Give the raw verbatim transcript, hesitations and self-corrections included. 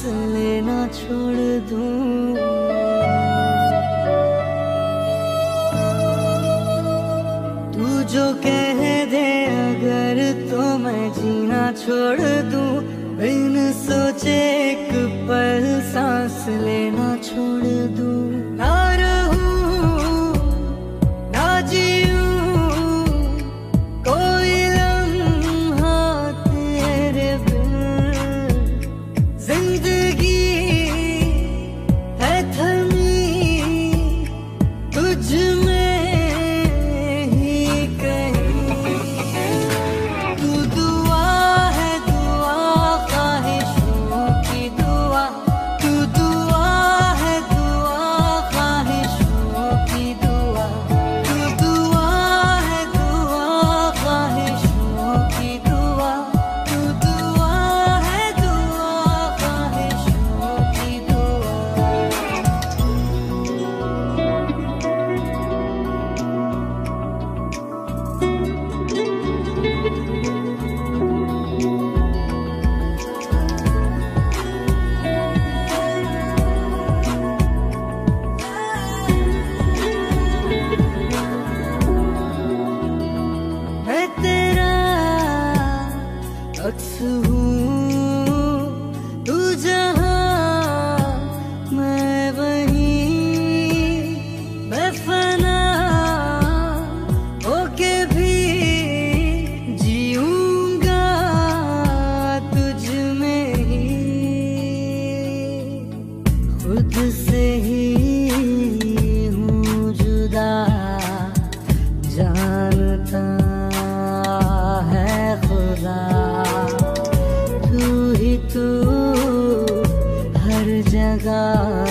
लेना छोड़ दूं। तू जो कह दे अगर तो मैं जीना छोड़ दूं, बिन सोचे एक पल सांस लेना छोड़ दूं। ना रहूं ना जीऊं कोई लम्हा तेरे बिन, जिंदगी है थमी तुझ में ही कहीं। तू दुआ है दुआ ख्वाहिशों की दुआ, तू दुआ है दुआ ख्वाहिशों की दुआ, तू दुआ है दुआ ख्वाहिशों की दुआ, तू दुआ है दुआ ख्वाहिशों की दुआ। मैं तेरा अक्स हूँ, तू जहाँ मैं वहीं, मैं फना होके भी जीऊंगा तुझ में ही। खुद से ही हूँ जुदा, जानता है खुदा, तू ही तू हर जगह